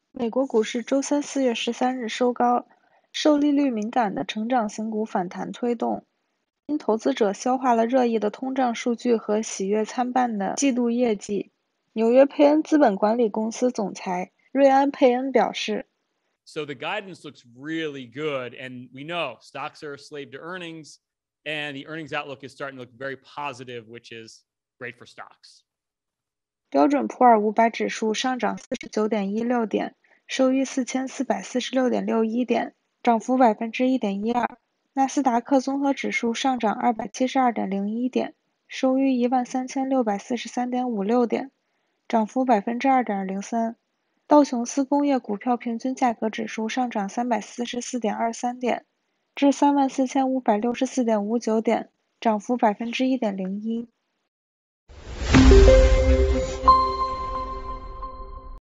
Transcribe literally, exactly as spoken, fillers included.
美国股市周三四月十三日收高，受利率敏感的成长型股反弹推动。因投资者消化了热议的通胀数据和喜悦参半的季度业绩，纽约佩恩资本管理公司总裁瑞安·佩恩表示 So the guidance looks really good, and we know stocks are a slave to earnings, and the earnings outlook is starting to look very positive, which is great for stocks. 标准普尔五百指数上涨四十九点一六点，收于四千四百四十六点六一点，涨幅百分之一点一二。纳斯达克综合指数上涨二百七十二点零一点，收于一万三千六百四十三点五六点，涨幅百分之二点零三。道琼斯工业股票平均价格指数上涨三百四十四点二三点，至三万四千五百六十四点五九点，涨幅百分之一点零一。